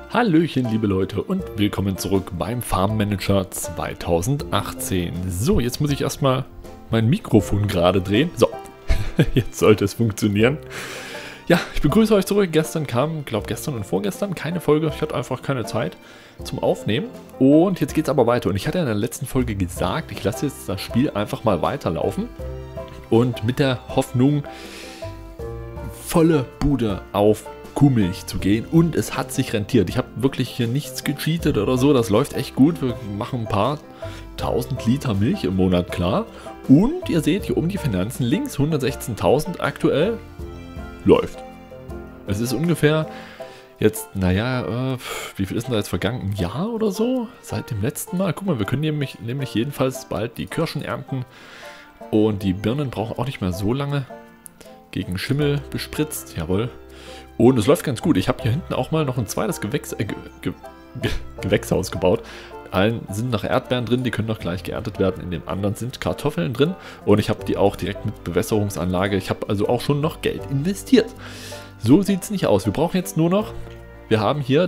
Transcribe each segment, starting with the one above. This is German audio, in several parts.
Hallöchen, liebe Leute, und willkommen zurück beim Farm Manager 2018. So, jetzt muss ich erstmal mein Mikrofon gerade drehen. So, jetzt sollte es funktionieren. Ja, ich begrüße euch zurück. Gestern kam, glaube gestern und vorgestern, keine Folge. Ich hatte einfach keine Zeit zum Aufnehmen. Und jetzt geht es aber weiter. Und ich hatte in der letzten Folge gesagt, ich lasse jetzt das Spiel einfach mal weiterlaufen. Und mit der Hoffnung, volle Bude auf Kuhmilch zu gehen, und es hat sich rentiert. Ich habe wirklich hier nichts gecheatet oder so, das läuft echt gut. Wir machen ein paar 1000 Liter Milch im Monat klar, und ihr seht hier oben die Finanzen links, 116.000 aktuell, läuft. Es ist ungefähr jetzt, naja, wie viel ist denn da jetzt vergangen? Ein Jahr oder so? Seit dem letzten Mal? Guck mal, wir können nämlich jedenfalls bald die Kirschen ernten, und die Birnen brauchen auch nicht mehr so lange. Gegen Schimmel bespritzt, jawohl. Und es läuft ganz gut. Ich habe hier hinten auch mal noch ein zweites Gewächshaus gebaut. Allen sind noch Erdbeeren drin, die können noch gleich geerntet werden. In dem anderen sind Kartoffeln drin. Und ich habe die auch direkt mit Bewässerungsanlage. Ich habe also auch schon noch Geld investiert. So sieht es nicht aus. Wir brauchen jetzt nur noch, wir haben hier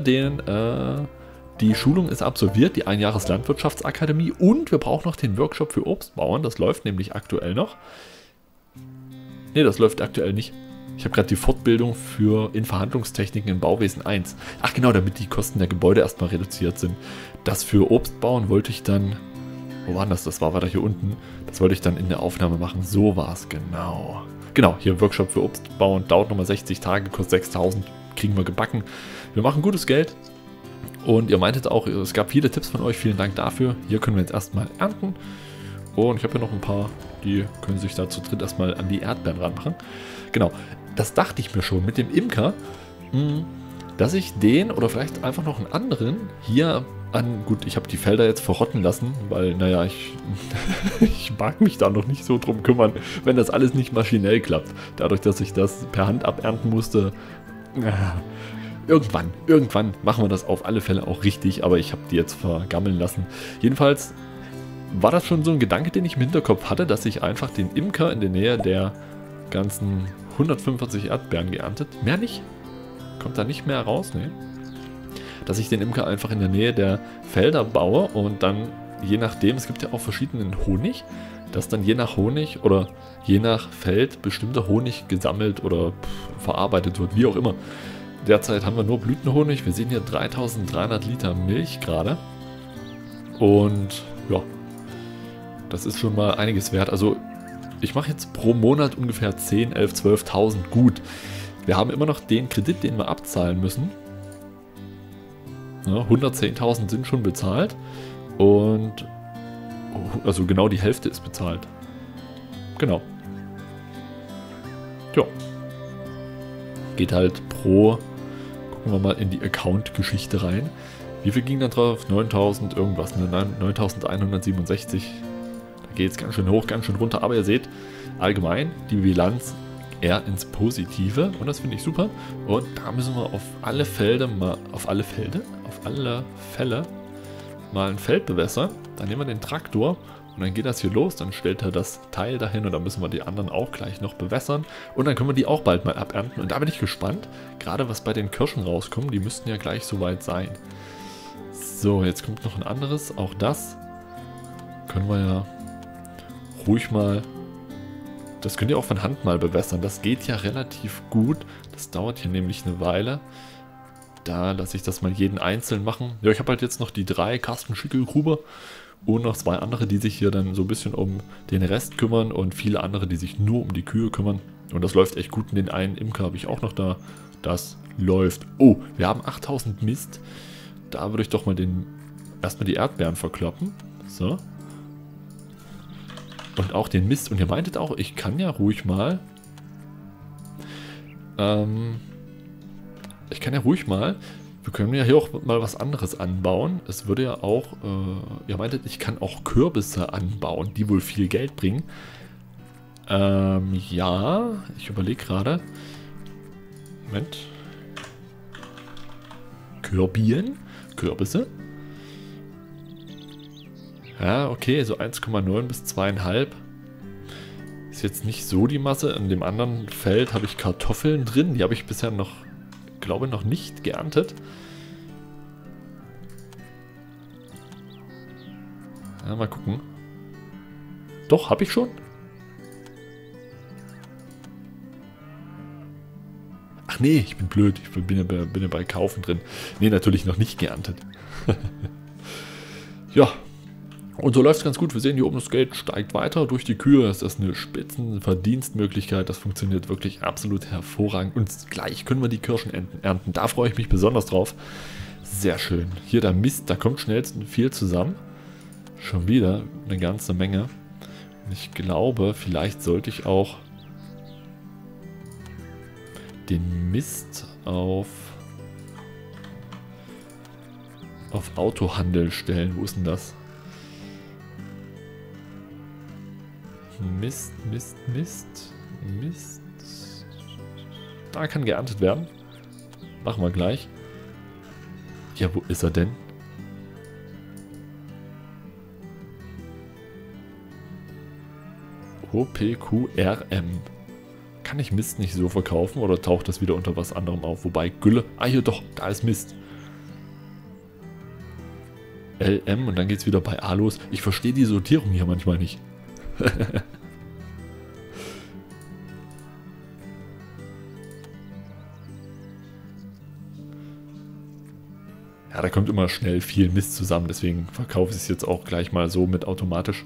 die Schulung ist absolviert, die Einjahres-Landwirtschaftsakademie. Und wir brauchen noch den Workshop für Obstbauern. Das läuft nämlich aktuell noch. Ne, das läuft aktuell nicht. Ich habe gerade die Fortbildung in Verhandlungstechniken in Bauwesen 1. Ach genau, damit die Kosten der Gebäude erstmal reduziert sind. Das für Obstbauern wollte ich dann... Wo war das? Das war weiter hier unten. Das wollte ich dann in der Aufnahme machen. So war es, genau. Genau, hier Workshop für Obstbauern. Dauert nochmal 60 Tage, kostet 6.000. Kriegen wir gebacken. Wir machen gutes Geld. Und ihr meintet auch, es gab viele Tipps von euch. Vielen Dank dafür. Hier können wir jetzt erstmal ernten. Und ich habe hier noch ein paar, die können sich da zu dritt erstmal an die Erdbeeren ranmachen. Genau, das dachte ich mir schon mit dem Imker, dass ich den oder vielleicht einfach noch einen anderen hier an... Gut, ich habe die Felder jetzt verrotten lassen, weil, naja, ich mag mich da noch nicht so drum kümmern, wenn das alles nicht maschinell klappt. Dadurch, dass ich das per Hand abernten musste. Irgendwann machen wir das auf alle Fälle auch richtig, aber ich habe die jetzt vergammeln lassen. Jedenfalls war das schon so ein Gedanke, den ich im Hinterkopf hatte, dass ich einfach den Imker in der Nähe der ganzen 145 Erdbeeren geerntet. Mehr nicht? Kommt da nicht mehr raus? Nee. Dass ich den Imker einfach in der Nähe der Felder baue und dann je nachdem, es gibt ja auch verschiedenen Honig, dass dann je nach Honig oder je nach Feld bestimmter Honig gesammelt oder verarbeitet wird, wie auch immer. Derzeit haben wir nur Blütenhonig. Wir sehen hier 3300 Liter Milch gerade. Und ja, das ist schon mal einiges wert. Also ich mache jetzt pro Monat ungefähr 10, 11, 12.000 gut. Wir haben immer noch den Kredit, den wir abzahlen müssen. Ja, 110.000 sind schon bezahlt. Und also genau die Hälfte ist bezahlt. Genau. Ja. Geht halt pro... Gucken wir mal in die Account-Geschichte rein. Wie viel ging da drauf? 9.000 irgendwas, ne? 9.167. Da geht es ganz schön hoch, ganz schön runter. Aber ihr seht, allgemein die Bilanz eher ins Positive. Und das finde ich super. Und da müssen wir auf alle Fälle mal ein Feld bewässern. Dann nehmen wir den Traktor und dann geht das hier los. Dann stellt er das Teil dahin und dann müssen wir die anderen auch gleich noch bewässern. Und dann können wir die auch bald mal abernten. Und da bin ich gespannt, gerade was bei den Kirschen rauskommt. Die müssten ja gleich soweit sein. So, jetzt kommt noch ein anderes. Auch das können wir ja ruhig mal... Das könnt ihr auch von Hand mal bewässern. Das geht ja relativ gut. Das dauert hier nämlich eine Weile. Da lasse ich das mal jeden einzeln machen. Ja, ich habe halt jetzt noch die 3 Carsten Schickelgruber und noch 2 andere, die sich hier dann so ein bisschen um den Rest kümmern und viele andere, die sich nur um die Kühe kümmern. Und das läuft echt gut. Und den einen Imker habe ich auch noch da. Das läuft. Oh, wir haben 8000 Mist. Da würde ich doch mal erstmal die Erdbeeren verkloppen. So. Und auch den Mist. Und ihr meintet auch, ich kann ja ruhig mal... wir können ja hier auch mal was anderes anbauen. Es würde ja auch... ihr meintet, ich kann auch Kürbisse anbauen, die wohl viel Geld bringen. Ja, ich überlege gerade. Moment. Kürbisse. Ja, okay, so 1,9 bis 2,5. Ist jetzt nicht so die Masse. In dem anderen Feld habe ich Kartoffeln drin. Die habe ich bisher noch, glaube ich, noch nicht geerntet. Ja, mal gucken. Doch, habe ich schon? Ach nee, ich bin blöd. Ich bin ja bei Kaufen drin. Nee, natürlich noch nicht geerntet. Ja. Und so läuft es ganz gut. Wir sehen hier oben, das Geld steigt weiter durch die Kühe. Das ist eine Spitzenverdienstmöglichkeit. Das funktioniert wirklich absolut hervorragend. Und gleich können wir die Kirschen ernten. Da freue ich mich besonders drauf. Sehr schön. Hier der Mist, da kommt schnell viel zusammen. Schon wieder eine ganze Menge. Und ich glaube, vielleicht sollte ich auch den Mist auf Autohandel stellen. Wo ist denn das? Mist, Mist, Mist, Mist. Da kann geerntet werden. Machen wir gleich. Ja, wo ist er denn? OPQRM. Kann ich Mist nicht so verkaufen oder taucht das wieder unter was anderem auf? Wobei Gülle... Ah, hier doch, da ist Mist. LM und dann geht es wieder bei A los. Ich verstehe die Sortierung hier manchmal nicht. Ja, da kommt immer schnell viel Mist zusammen, deswegen verkaufe ich es jetzt auch gleich mal so mit automatisch.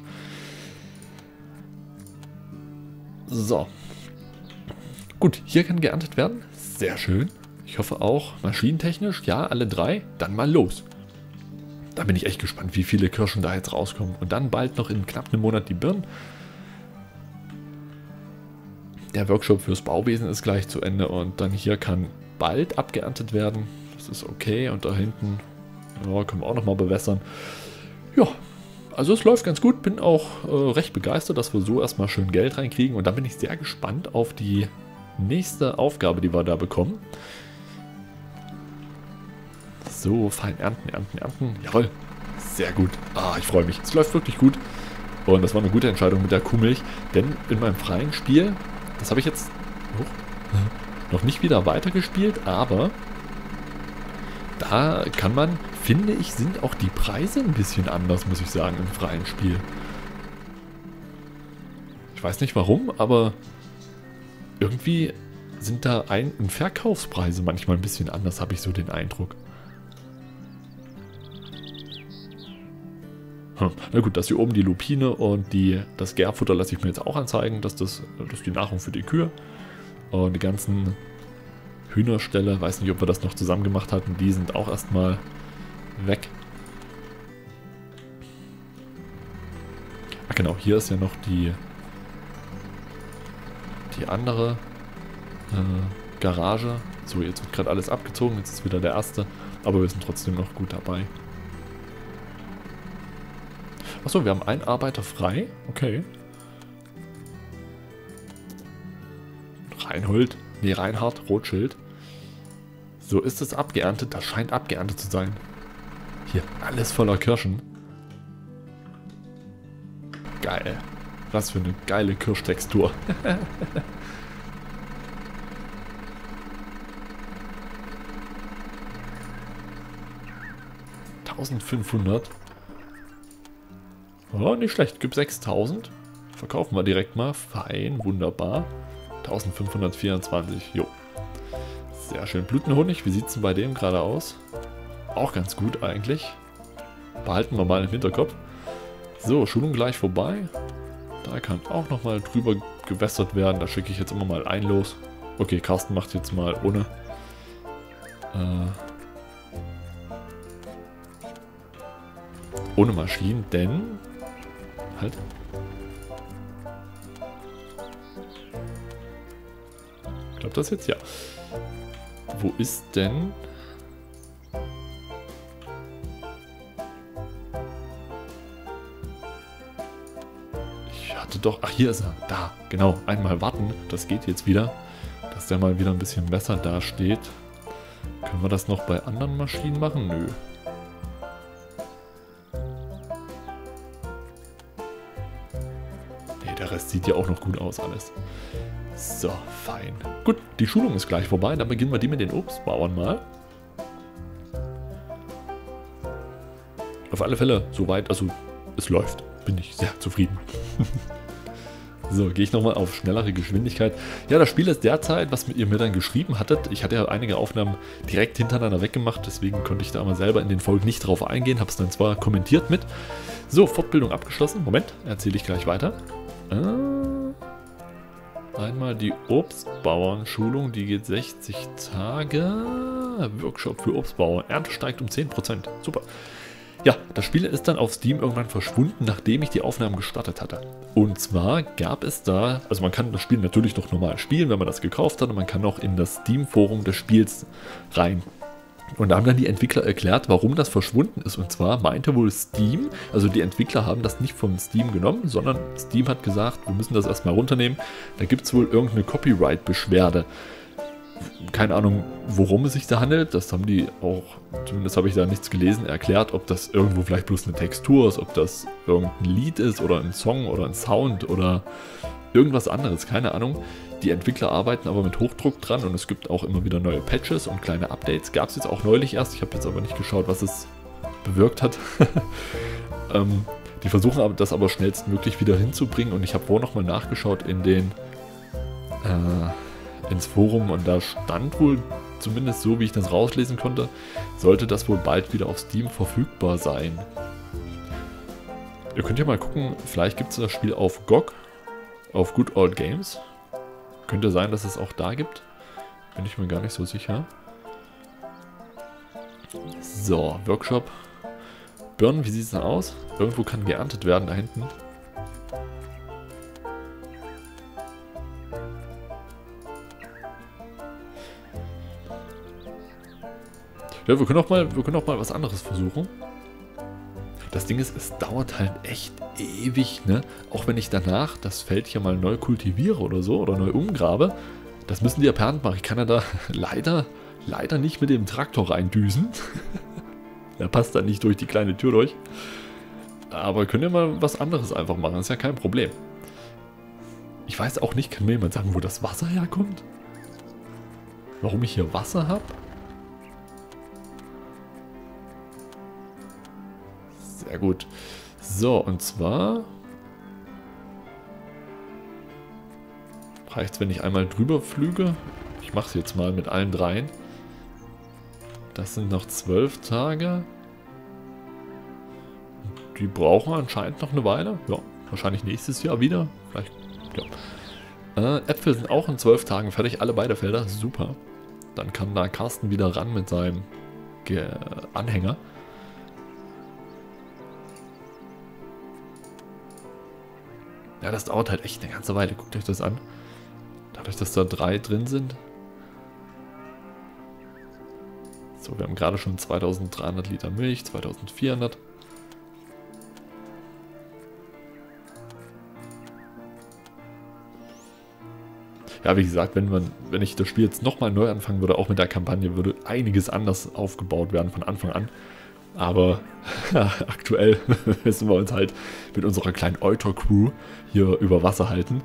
So. Gut, hier kann geerntet werden. Sehr schön. Ich hoffe auch maschinentechnisch. Ja, alle 3. Dann mal los. Da bin ich echt gespannt, wie viele Kirschen da jetzt rauskommen. Und dann bald noch in knapp einem Monat die Birnen. Der Workshop fürs Bauwesen ist gleich zu Ende. Und dann hier kann bald abgeerntet werden. Das ist okay. Und da hinten ja, können wir auch nochmal bewässern. Ja, also es läuft ganz gut. Bin auch recht begeistert, dass wir so erstmal schön Geld reinkriegen. Und dann bin ich sehr gespannt auf die nächste Aufgabe, die wir da bekommen. So, fein ernten, ernten, ernten. Jawohl, sehr gut. Ah, ich freue mich. Es läuft wirklich gut. Und das war eine gute Entscheidung mit der Kuhmilch. Denn in meinem freien Spiel, das habe ich jetzt noch nicht wieder weitergespielt, aber da kann man, finde ich, sind auch die Preise ein bisschen anders, muss ich sagen, im freien Spiel. Ich weiß nicht warum, aber irgendwie sind da Ein- und Verkaufspreise manchmal ein bisschen anders, habe ich so den Eindruck. Na gut, das hier oben die Lupine und das Gärfutter lasse ich mir jetzt auch anzeigen, das ist die Nahrung für die Kühe. Und die ganzen Hühnerställe, weiß nicht, ob wir das noch zusammen gemacht hatten, die sind auch erstmal weg. Ach genau, hier ist ja noch die andere Garage. So, jetzt wird gerade alles abgezogen, jetzt ist wieder der erste, aber wir sind trotzdem noch gut dabei. Achso, wir haben einen Arbeiter frei. Okay. Reinhard Rothschild. So, ist es abgeerntet? Das scheint abgeerntet zu sein. Hier, alles voller Kirschen. Geil. Was für eine geile Kirschtextur. 1500. Oh, nicht schlecht. Gibt 6000. Verkaufen wir direkt mal. Fein, wunderbar. 1524. Jo. Sehr schön. Blütenhonig. Wie sieht es denn bei dem gerade aus? Auch ganz gut eigentlich. Behalten wir mal im Hinterkopf. So, Schulung gleich vorbei. Da kann auch nochmal drüber gewässert werden. Da schicke ich jetzt immer mal ein los. Okay, Carsten macht jetzt mal ohne. Ohne Maschinen, denn... Halt. Klappt das jetzt? Ja. Wo ist denn... Ich hatte doch... Ach, hier ist er. Da. Genau. Einmal warten. Das geht jetzt wieder. Dass der mal wieder ein bisschen besser dasteht. Können wir das noch bei anderen Maschinen machen? Nö. Der Rest sieht ja auch noch gut aus alles. So, fein. Gut, die Schulung ist gleich vorbei. Dann beginnen wir die mit den Obstbauern mal. Auf alle Fälle, soweit, also es läuft. Bin ich sehr zufrieden. So, gehe ich nochmal auf schnellere Geschwindigkeit. Ja, das Spiel ist derzeit, was ihr mir dann geschrieben hattet. Ich hatte ja einige Aufnahmen direkt hintereinander weggemacht, deswegen konnte ich da mal selber in den Folgen nicht drauf eingehen. Habe es dann zwar kommentiert mit. So, Fortbildung abgeschlossen. Moment, erzähle ich gleich weiter. Einmal die Obstbauernschulung, die geht 60 Tage. Workshop für Obstbauer. Ernte steigt um 10%. Super. Ja, das Spiel ist dann auf Steam irgendwann verschwunden, nachdem ich die Aufnahmen gestartet hatte. Und zwar gab es da, also man kann das Spiel natürlich noch normal spielen, wenn man das gekauft hat, und man kann auch in das Steam-Forum des Spiels rein. Und da haben dann die Entwickler erklärt, warum das verschwunden ist. Und zwar meinte wohl Steam, also die Entwickler haben das nicht von Steam genommen, sondern Steam hat gesagt, wir müssen das erstmal runternehmen. Da gibt es wohl irgendeine Copyright-Beschwerde. Keine Ahnung, worum es sich da handelt. Das haben die auch, zumindest habe ich da nichts gelesen, erklärt, ob das irgendwo vielleicht bloß eine Textur ist, ob das irgendein Lied ist oder ein Song oder ein Sound oder irgendwas anderes, keine Ahnung. Die Entwickler arbeiten aber mit Hochdruck dran und es gibt auch immer wieder neue Patches und kleine Updates. Gab es jetzt auch neulich erst, ich habe jetzt aber nicht geschaut, was es bewirkt hat. Die versuchen das aber schnellstmöglich wieder hinzubringen und ich habe vorhin nochmal nachgeschaut ins Forum und da stand wohl, zumindest so wie ich das rauslesen konnte, sollte das wohl bald wieder auf Steam verfügbar sein. Ihr könnt ja mal gucken, vielleicht gibt es das Spiel auf GOG, auf Good Old Games. Könnte sein, dass es auch da gibt. Bin ich mir gar nicht so sicher. So, Workshop. Birnen, wie sieht es denn aus? Irgendwo kann geerntet werden, da hinten. Ja, wir können auch mal was anderes versuchen. Das Ding ist, es dauert halt echt ewig, ne? Auch wenn ich danach das Feld hier mal neu kultiviere oder so, oder neu umgrabe, das müssen die ja per Hand machen. Ich kann ja da leider nicht mit dem Traktor reindüsen. Der passt da nicht durch die kleine Tür durch. Aber können ja mal was anderes einfach machen, das ist ja kein Problem. Ich weiß auch nicht, kann mir jemand sagen, wo das Wasser herkommt? Warum ich hier Wasser habe? Sehr gut. So, und zwar reicht es, wenn ich einmal drüber flüge. Ich mache es jetzt mal mit allen dreien. Das sind noch 12 Tage. Die brauchen anscheinend noch eine Weile. Ja, wahrscheinlich nächstes Jahr wieder. Vielleicht, ja. Äpfel sind auch in 12 Tagen fertig. Alle beide Felder. Super. Dann kann da Carsten wieder ran mit seinem Anhänger. Ja, das dauert halt echt eine ganze Weile. Guckt euch das an. Dadurch, dass da 3 drin sind. So, wir haben gerade schon 2300 Liter Milch, 2400. Ja, wie gesagt, wenn ich das Spiel jetzt nochmal neu anfangen würde, auch mit der Kampagne, würde einiges anders aufgebaut werden von Anfang an. Aber ja, aktuell müssen wir uns halt mit unserer kleinen Euter-Crew hier über Wasser halten.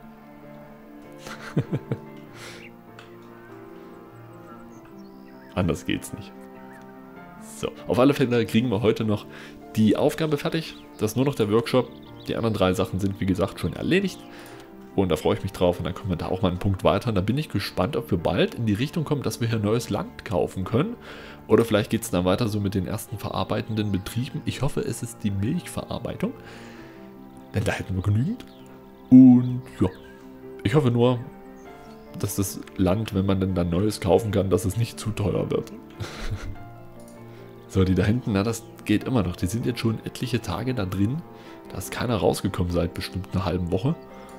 Anders geht's nicht. So, auf alle Fälle kriegen wir heute noch die Aufgabe fertig. Das ist nur noch der Workshop. Die anderen 3 Sachen sind, wie gesagt, schon erledigt. Und da freue ich mich drauf und dann kommen wir da auch mal einen Punkt weiter. Und da bin ich gespannt, ob wir bald in die Richtung kommen, dass wir hier neues Land kaufen können. Oder vielleicht geht es dann weiter so mit den ersten verarbeitenden Betrieben. Ich hoffe, es ist die Milchverarbeitung. Denn da hätten wir genügend. Und ja, ich hoffe nur, dass das Land, wenn man denn dann Neues kaufen kann, dass es nicht zu teuer wird. So, die da hinten, na, das geht immer noch. Die sind jetzt schon etliche Tage da drin. Da ist keiner rausgekommen seit bestimmt einer halben Woche.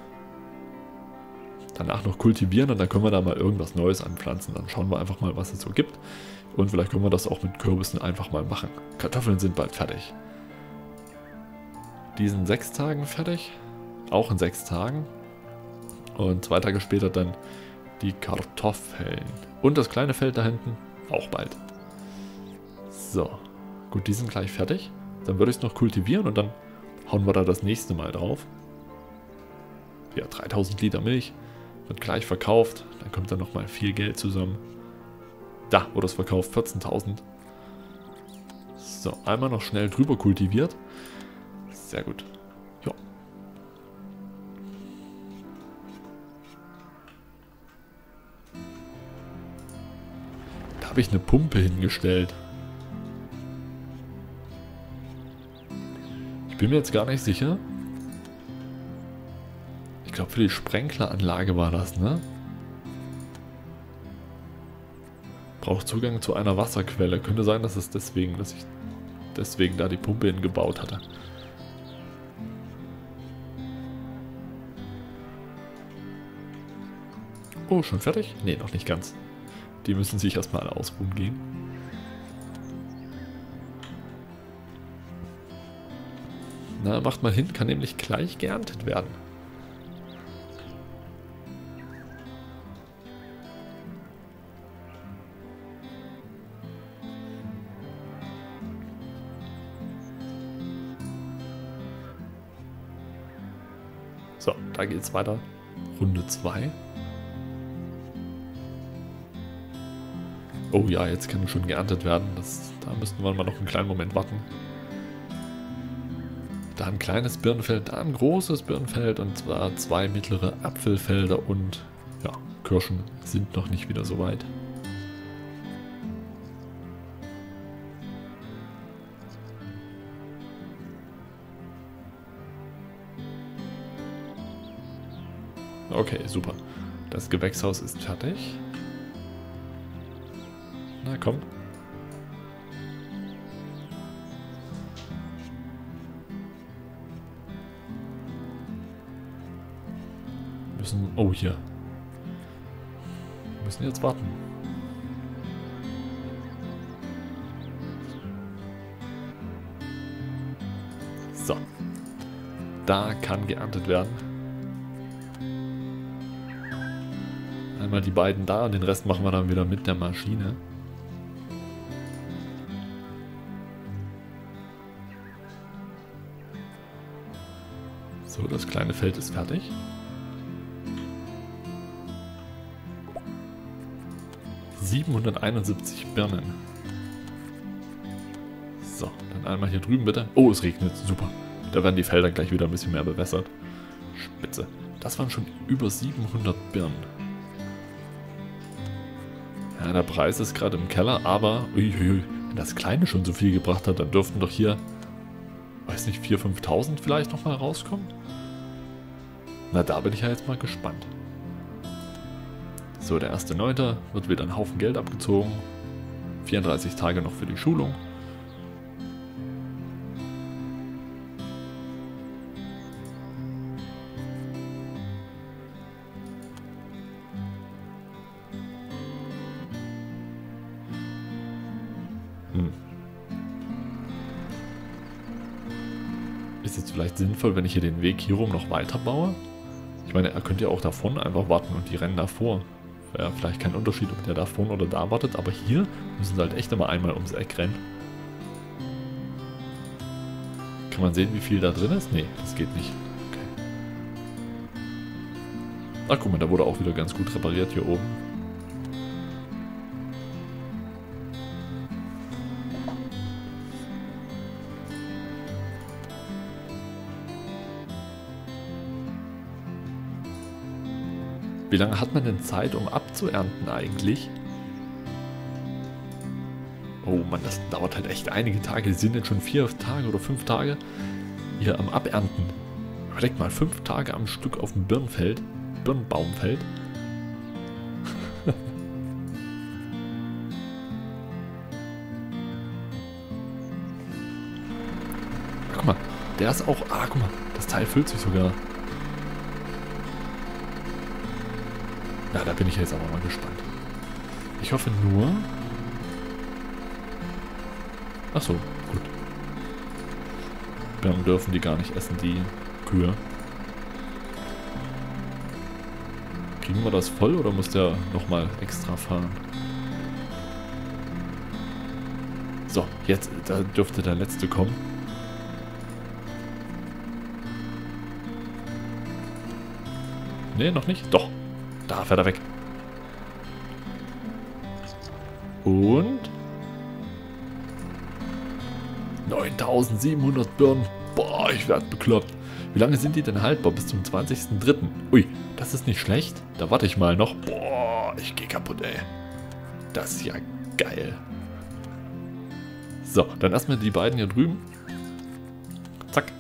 Danach noch kultivieren und dann können wir da mal irgendwas Neues anpflanzen. Dann schauen wir einfach mal, was es so gibt. Und vielleicht können wir das auch mit Kürbissen einfach mal machen. Kartoffeln sind bald fertig. Die sind 6 Tagen fertig. Auch in 6 Tagen. Und 2 Tage später dann die Kartoffeln. Und das kleine Feld da hinten auch bald. So. Gut, die sind gleich fertig. Dann würde ich es noch kultivieren und dann hauen wir da das nächste Mal drauf. Ja, 3000 Liter Milch. Wird gleich verkauft. Dann kommt dann nochmal viel Geld zusammen. Da wurde es verkauft. 14.000. So, einmal noch schnell drüber kultiviert. Sehr gut. Ja. Da habe ich eine Pumpe hingestellt. Ich bin mir jetzt gar nicht sicher. Ich glaube, für die Sprenkleranlage war das, ne? Braucht Zugang zu einer Wasserquelle. Könnte sein, dass es deswegen, dass ich deswegen da die Pumpe hingebaut hatte. Oh, schon fertig? Ne, noch nicht ganz. Die müssen sich erstmal alle ausruhen gehen. Na, macht mal hin, kann nämlich gleich geerntet werden. So, da geht's weiter. Runde 2. Oh ja, jetzt kann schon geerntet werden. Da müssten wir mal noch einen kleinen Moment warten. Da ein kleines Birnenfeld, da ein großes Birnenfeld und zwar 2 mittlere Apfelfelder und ja, Kirschen sind noch nicht wieder so weit. Okay, super. Das Gewächshaus ist fertig. Na komm. Müssen... Oh, hier. Wir müssen jetzt warten. So. Da kann geerntet werden. Einmal die beiden da und den Rest machen wir dann wieder mit der Maschine. So, das kleine Feld ist fertig. ...771 Birnen. So, dann einmal hier drüben bitte. Oh, es regnet. Super. Da werden die Felder gleich wieder ein bisschen mehr bewässert. Spitze. Das waren schon über 700 Birnen. Ja, der Preis ist gerade im Keller, aber... Uiuiui, wenn das Kleine schon so viel gebracht hat, dann dürften doch hier... weiß nicht, 4.000, 5.000 vielleicht nochmal rauskommen? Na, da bin ich ja jetzt mal gespannt. So, der 1.9. wird wieder ein Haufen Geld abgezogen. 34 Tage noch für die Schulung. Ist jetzt vielleicht sinnvoll, wenn ich hier den Weg hier rum noch weiter baue? Ich meine, er könnte ja auch da vorne einfach warten und die rennen davor. Wäre vielleicht kein Unterschied, ob der da vorne oder da wartet, aber hier müssen sie halt echt immer einmal ums Eck rennen. Kann man sehen, wie viel da drin ist? Nee, das geht nicht. Okay. Ach, guck mal, da wurde auch wieder ganz gut repariert hier oben. Wie lange hat man denn Zeit, um abzuernten eigentlich? Oh Mann, das dauert halt echt einige Tage. Die sind jetzt schon 4 Tage oder 5 Tage hier am Abernten. Überlegt mal, 5 Tage am Stück auf dem Birnbaumfeld. Guck mal, der ist auch... Ah, guck mal, das Teil füllt sich sogar. Ja, da bin ich jetzt aber mal gespannt. Ich hoffe nur... Ach so, gut. Birnen dürfen die gar nicht essen, die Kühe. Kriegen wir das voll oder muss der nochmal extra fahren? So, jetzt, da dürfte der letzte kommen. Ne, noch nicht? Doch. Da fährt er weg. Und 9.700 Birnen. Boah. Boah, ich werde bekloppt. Wie lange sind die denn haltbar? Bis zum 20.03. Ui, das ist nicht schlecht. Da warte ich mal noch. Boah, ich gehe kaputt, ey. Das ist ja geil. So, dann erstmal die beiden hier drüben. Zack.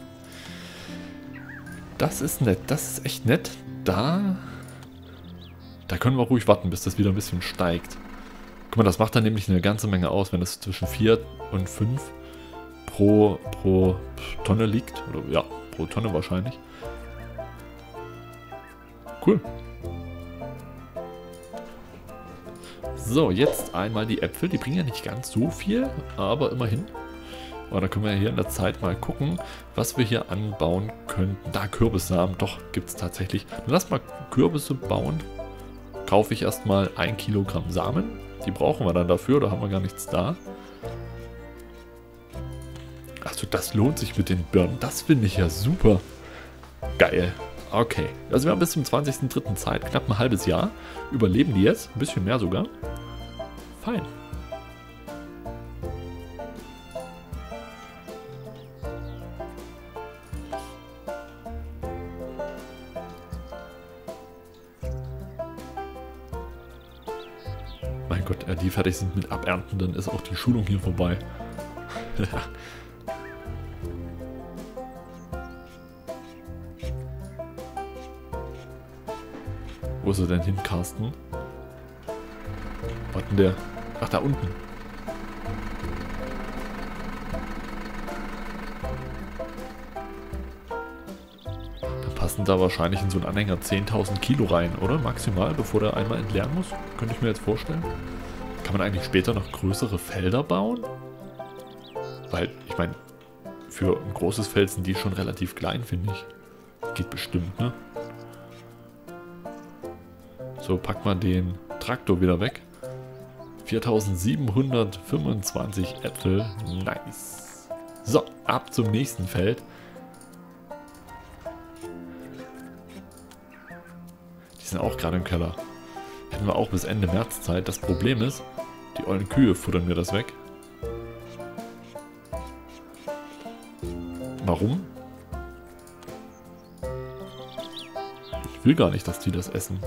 Das ist nett. Das ist echt nett. Da können wir ruhig warten, bis das wieder ein bisschen steigt. Guck mal, das macht dann nämlich eine ganze Menge aus, wenn es zwischen 4 und 5 pro Tonne liegt. Oder ja, pro Tonne wahrscheinlich. Cool. So, jetzt einmal die Äpfel. Die bringen ja nicht ganz so viel, aber immerhin. Aber da können wir hier in der Zeit mal gucken, was wir hier anbauen könnten. Da, Kürbissamen, doch, gibt es tatsächlich. Dann lass mal Kürbisse bauen. Kaufe ich erstmal 1 Kilogramm Samen. Die brauchen wir dann dafür, da haben wir gar nichts da. Also das lohnt sich mit den Birnen. Das finde ich ja super. Geil. Okay, also wir haben bis zum 20.03. Zeit, knapp ein halbes Jahr. Überleben die jetzt, ein bisschen mehr sogar. Fein. Mein Gott, die fertig sind mit Abernten, dann ist auch die Schulung hier vorbei. Wo ist er denn hin, Carsten? Was denn der? Ach, da unten. Da passen da wahrscheinlich in so einen Anhänger 10.000 Kilo rein, oder? Maximal, bevor der einmal entleeren muss. Könnte ich mir jetzt vorstellen. Kann man eigentlich später noch größere Felder bauen? Weil, ich meine, für ein großes Feld sind die schon relativ klein, finde ich. Geht bestimmt, ne? So, pack mal den Traktor wieder weg. 4725 Äpfel. Nice. So, ab zum nächsten Feld. Die sind auch gerade im Keller. Hätten wir auch bis Ende März Zeit. Das Problem ist, die ollen Kühe futtern mir das weg. Warum? Ich will gar nicht, dass die das essen.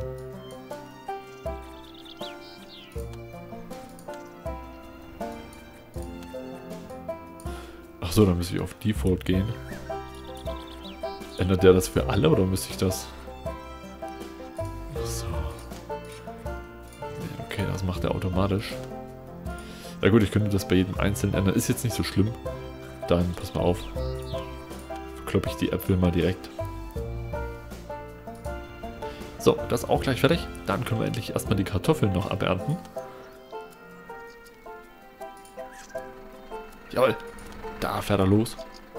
Achso, dann müsste ich auf Default gehen. Ändert der das für alle oder müsste ich das... Achso. Nee, okay, das macht er automatisch. Ja gut, ich könnte das bei jedem Einzelnen ändern. Ist jetzt nicht so schlimm. Dann, pass mal auf. Kloppe ich die Äpfel mal direkt. So, das ist auch gleich fertig. Dann können wir endlich erstmal die Kartoffeln noch abernten. Jawohl. Da fährt er los.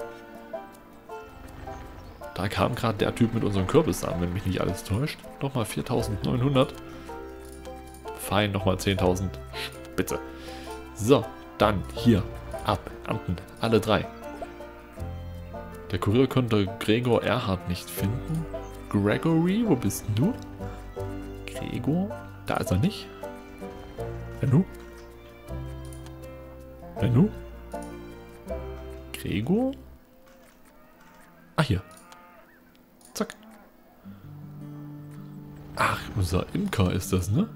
Da kam gerade der Typ mit unseren Kürbissamen, wenn mich nicht alles täuscht. Nochmal 4.900. Fein, nochmal 10.000. Spitze. So, dann hier abernten. Alle 3. Der Kurier konnte Gregor Erhard nicht finden. Gregory, wo bist du? Gregor? Da ist er nicht. Bennu? Bennu? Gregor? Ah, hier. Zack. Ach, unser Imker ist das, ne?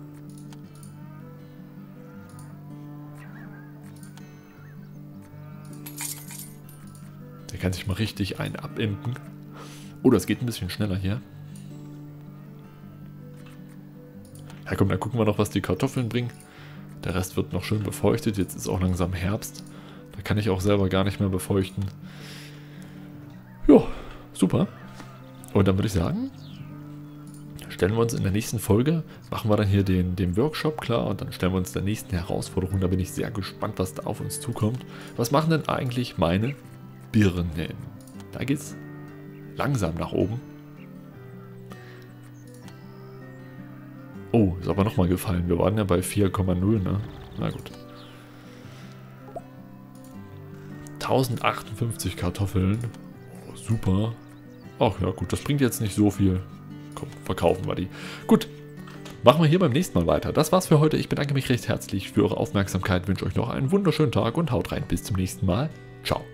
Der kann sich mal richtig einen abimken. Oh, das geht ein bisschen schneller hier. Ja komm, dann gucken wir noch, was die Kartoffeln bringen. Der Rest wird noch schön befeuchtet. Jetzt ist auch langsam Herbst. Da kann ich auch selber gar nicht mehr befeuchten. Ja, super. Und dann würde ich sagen, stellen wir uns in der nächsten Folge, machen wir dann hier den Workshop klar und dann stellen wir uns der nächsten Herausforderung. Da bin ich sehr gespannt, was da auf uns zukommt. Was machen denn eigentlich meine Birnen? Da geht's langsam nach oben. Oh, ist aber nochmal gefallen. Wir waren ja bei 4,0, ne? Na gut. 1058 Kartoffeln. Oh, super. Ach ja, gut, das bringt jetzt nicht so viel. Komm, verkaufen wir die. Gut, machen wir hier beim nächsten Mal weiter. Das war's für heute. Ich bedanke mich recht herzlich für eure Aufmerksamkeit, wünsche euch noch einen wunderschönen Tag und haut rein. Bis zum nächsten Mal. Ciao.